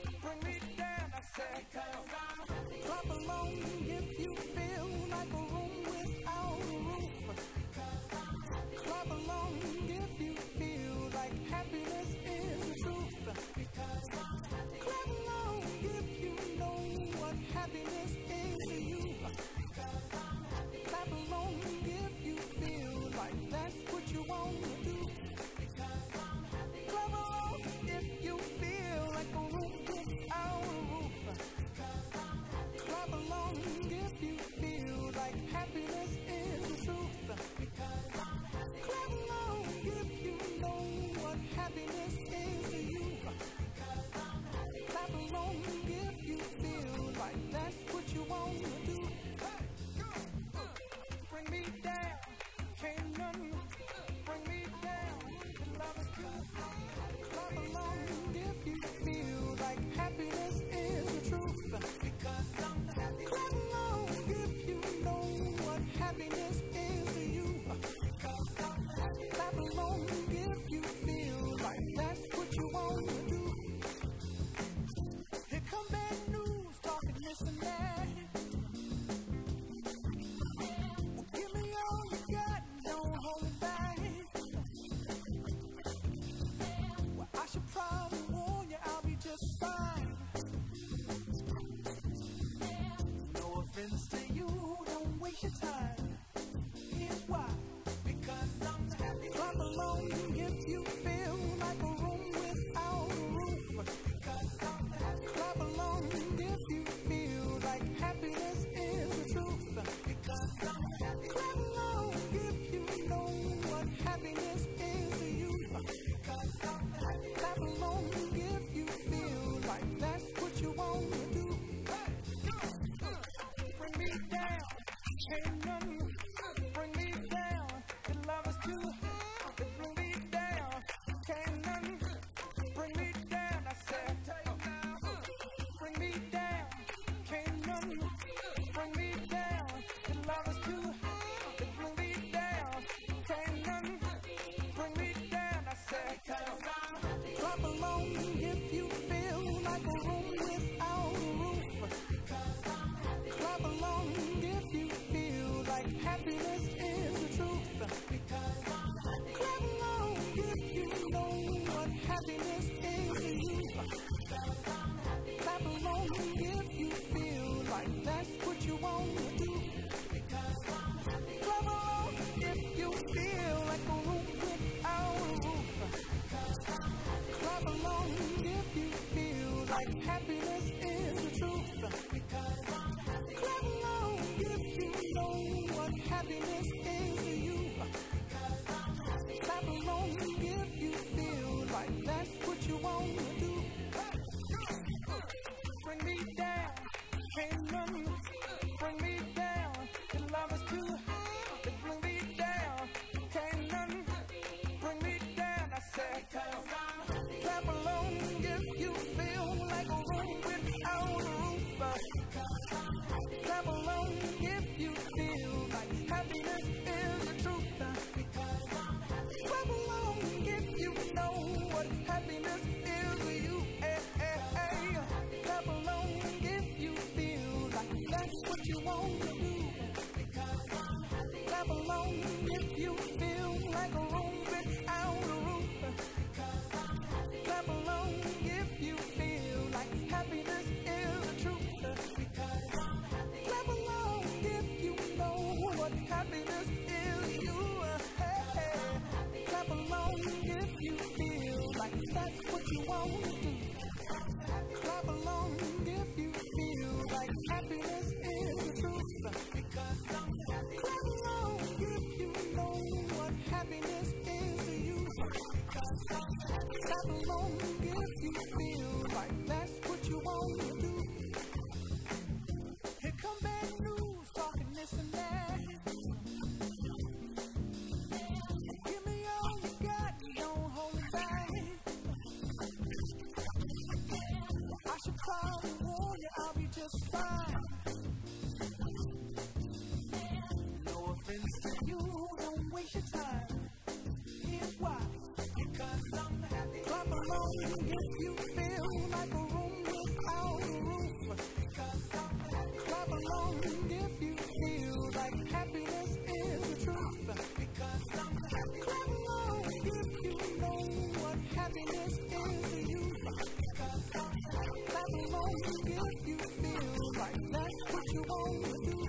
waste your time. Here's why. Because I'm happy. Clap along if you feel like a room without a roof. Because I'm happy. Clap along if you feel like happiness is the truth. Because I'm happy. Clap along if you know what happiness is to you. Because I'm happy. Clap along if you feel like that's what you want to do.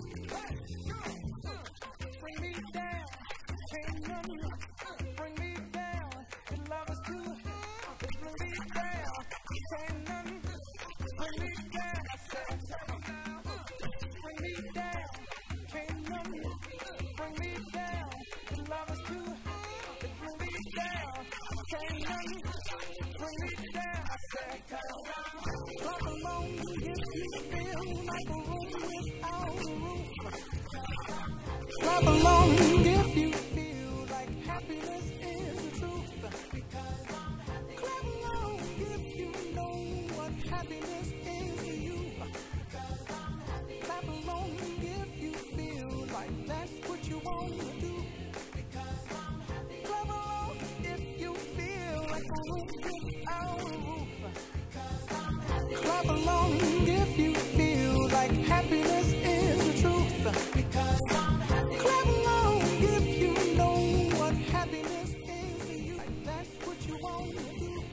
Bring me down, can't none bring me down. Your love is too high. Bring me down, can't none bring me down. I said, bring me down, can't none bring me down. Your love is too high. Bring me down, can't none bring me down. I said, clap along if you feel like a room without a roof. Clap along if you feel like happiness is the truth. Because I'm happy. Clap along if you know what happiness is to you. Because I'm happy. Clap along if you feel like that's what you want to do. Because I'm happy. Clap along if you feel like a room without a roof. Because I'm happy. Clap along if you feel like happiness is the truth. Because I'm happy. Clap along if you know what happiness is to you. Like that's what you want to do.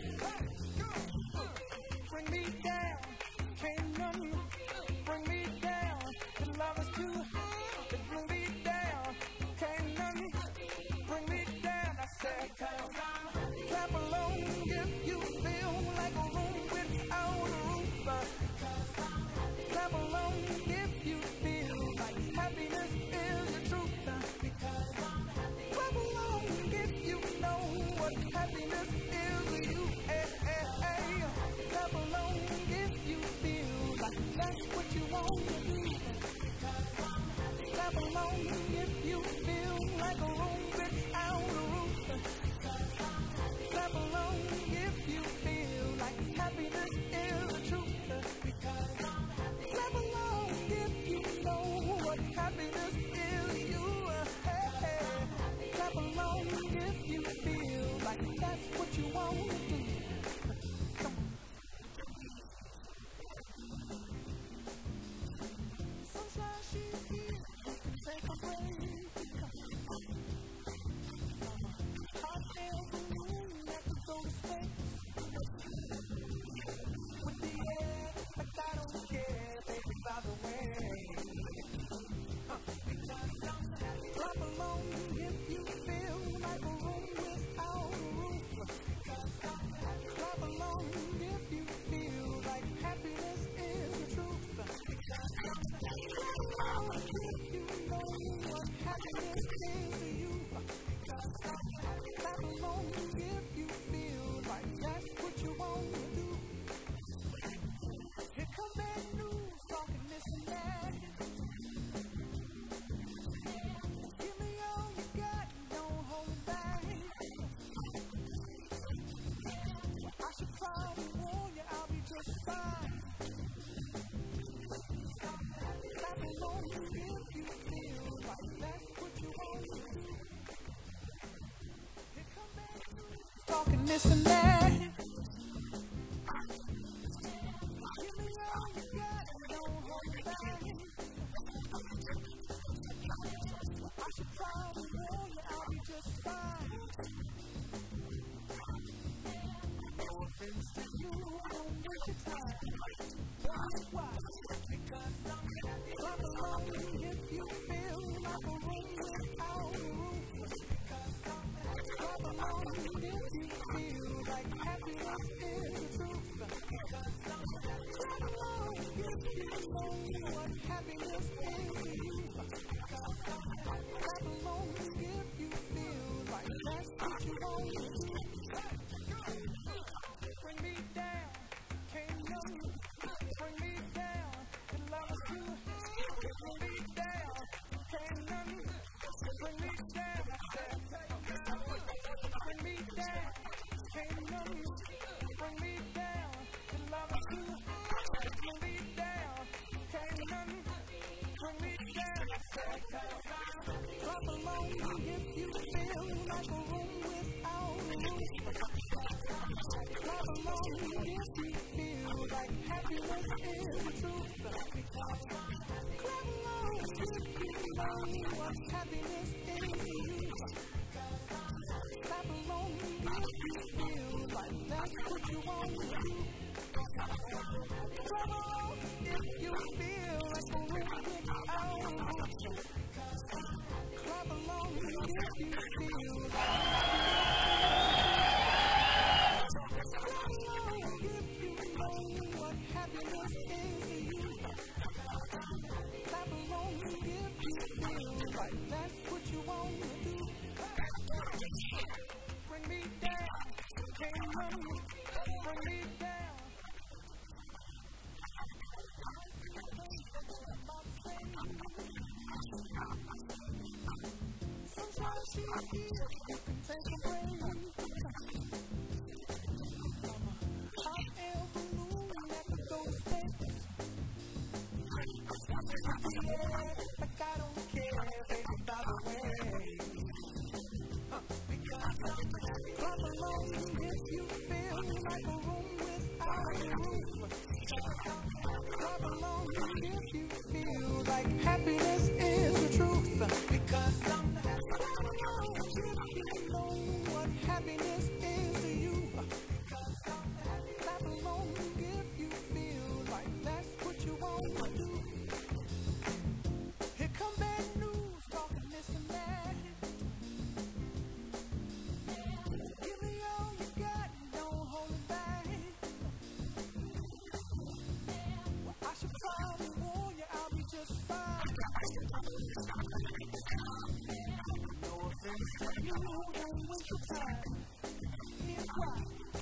Bring me down, can't none bring me down. Your love is too high. Bring me down, can't none bring me down. I said, clap along if you feel like a room without a roof. Clap along if you feel like happiness is the truth. Because I'm happy. Clap along if you know what happiness is to you. Hey, hey, hey. Clap along if you feel like that's what you want to do. Because I'm happy. Clap along if you feel like a room without a roof. Because I'm happy. Clap along if you feel like happiness is the truth. Because I'm happy. Clap along if you know what happiness is to you. Hey, hey. Clap along if you feel like that's what you want to do. Come on. Sunshine, she's here. You can take a break. Hot air balloon that could go to space. With the air, like I don't care, baby, by the way. Huh. Because I'm happy. Clap along if you feel like a room without a roof. Because I'm happy. Clap along if you feel like happiness is the truth. Because I'm happy. Clap along if you know what happiness is to you. Because I'm happy. Clap along if you feel like that's what you want to do. Here come bad news, talking this and that. Give me all you got, don't hold it back. I should probably warn you, I'll be just fine. Clap along if you feel like that's what you want to do. Here come bad news, talking this and that. Give me all you got, don't hold it back. I should probably warn you, I'll be just fine. No offense to you, don't waste your time. That's why. Because I'm happy. Clap along if you feel like a room without a roof. Because I'm happy. Clap along if you feel like happiness is the truth. Because I'm happy. Clap along if you know what happiness is to you. Because I'm happy. Clap along if you feel like that's what you want to do. Bring me down, can't none bring me down. Your love is too high. Bring me down, can't none bring me down. I said, bring me down, can't none bring me down. Your love is too high. Bring me down, can't none bring like a room without a roof. Clap along if you feel like happiness is the truth. Clap along if you know what happiness is to you. Clap along if you feel like that's what you want to do. Clap along if you feel like a room without a roof. Clap along if you feel like happiness is to you. Clap along if you feel like that's what you want to do. Bring me down, can't run me, bring me down. Sunshine, she's here, you can take a break. Hot air balloon that could go to space. Yeah, like I don't care, baby, by the way. Huh. Because clap along if you feel like a room without a roof. Clap along if you feel like happiness is the truth. Because I'm happy. If you know what happiness is to you. Clap along if you feel like that's what you want to do. Here come bad news, talking this and that. Give me all you got, don't hold it back. Well, I should probably warn you, I'll be just fine. No offense to you, don't waste your time. Here's why.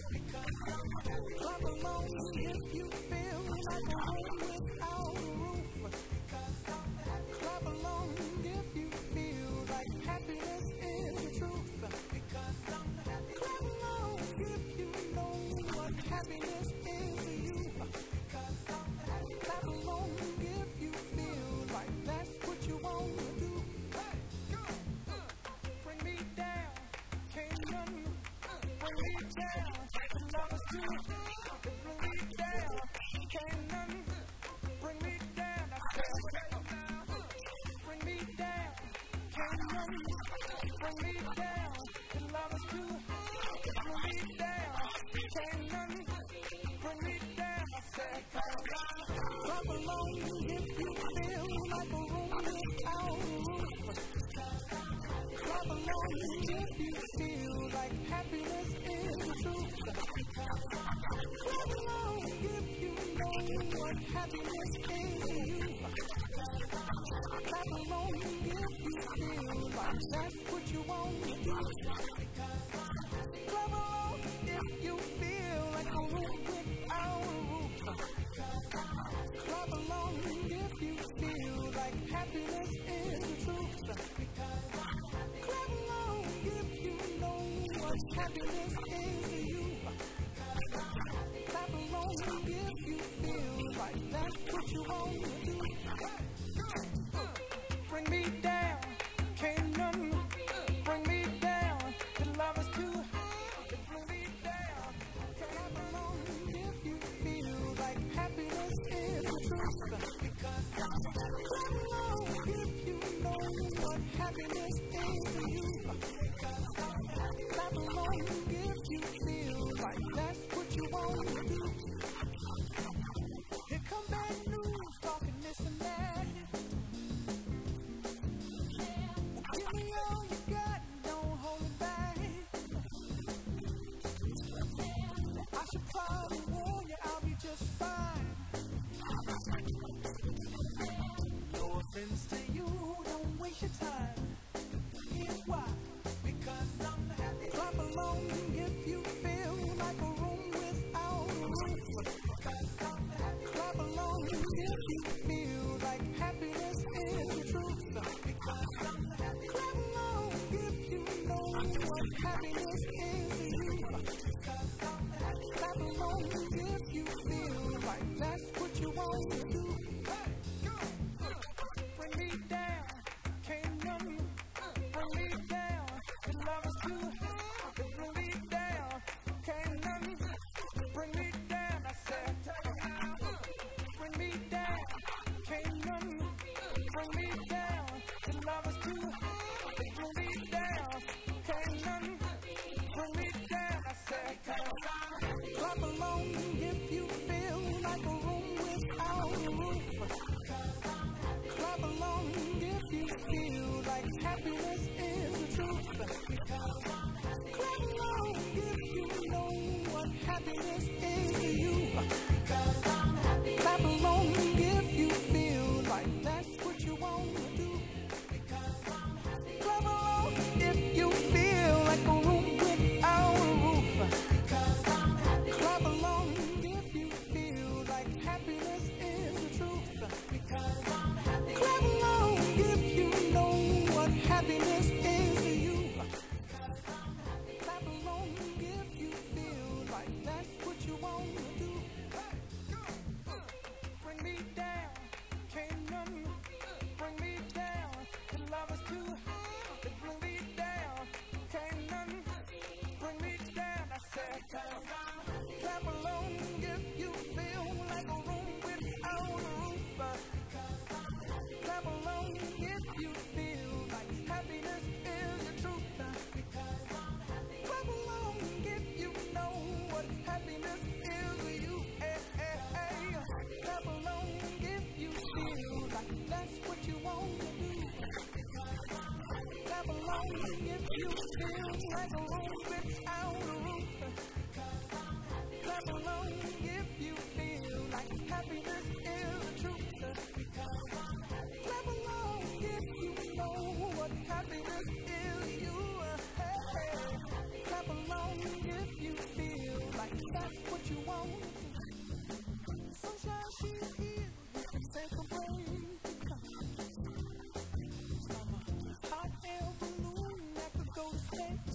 Clap along if you feel like a room without a roof. Clap along if you feel like happiness is the truth. Clap along if you know what happiness is to you. Clap along if you feel like that's what you want to do. Bring me down, can't none bring me down. Love is too, bring me down, can't none bring me down. I said, bring me down, can't none bring me down. Love is too, bring me down, can't none bring me down. I said, clap along if you feel like a room without a roof. Clap along if you feel like happiness is the truth. Clap along if you know what happiness is to you. Clap along if you feel like that's what you want to do. Clap along if you feel like a room without a roof. Clap along if you feel like happiness is the truth. Clap along if you know what happiness is to you. Clap along if you feel like that's what you want to do. Bring me down, can't none bring me down. The love is too high, bring me down. Clap along if you feel like happiness is the truth. Clap along if you know what happiness is to you. Clap along if you feel like that's what you want to do. Here come bad news, talking this and that. Give me all you got, don't hold it back. I should probably warn you, I'll be just fine. No offense to you, don't waste your time. Here's why. Because I'm happy. Clap along if you feel like a room without a roof. Clap along if you feel like happiness is the truth. Clap along if you know what happiness is to you. Clap along if you feel like that's what you want to do. Bring me down, can't none bring me down. The love is too like a room without a roof. Clap along if you feel like happiness is the truth. Clap along if you know what happiness is to you. Hey, clap along if you feel like that's what you want. Sunshine, she's here, you can take a break. I'm a hot air balloon that could go to space.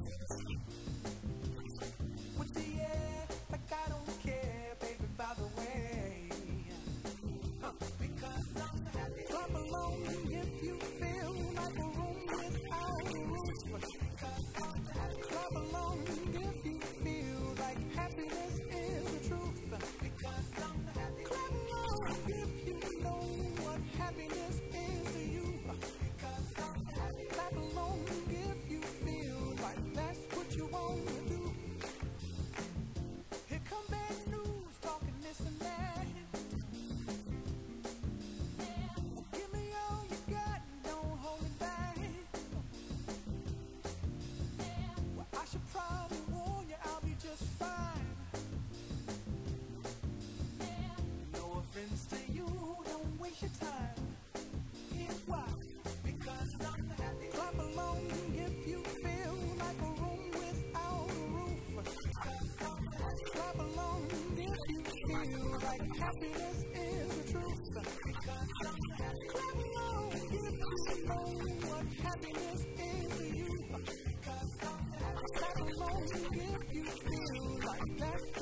With the air, like I don't care, baby, by the way. Huh. Because I'm happy. Clap along if you feel like a room without a roof. Because I'm happy. Clap along if you feel like happiness is the truth. Because I'm happy. Clap along if you know what happiness is to you. Because I'm happy. Clap along if you feel like that's what you want to do. Here come bad news, talking this and that. Give me all you got, don't hold it back. Well, I should probably warn you, I'll be just fine. No offense to you, don't waste your time. Here's why. Because I'm happy. Clap along if you feel like a room without a roof. Clap along if you feel like happiness is the truth. Because I'm happy. Clap along if you know what happiness is to you. Because I'm happy. Clap along if you feel like that's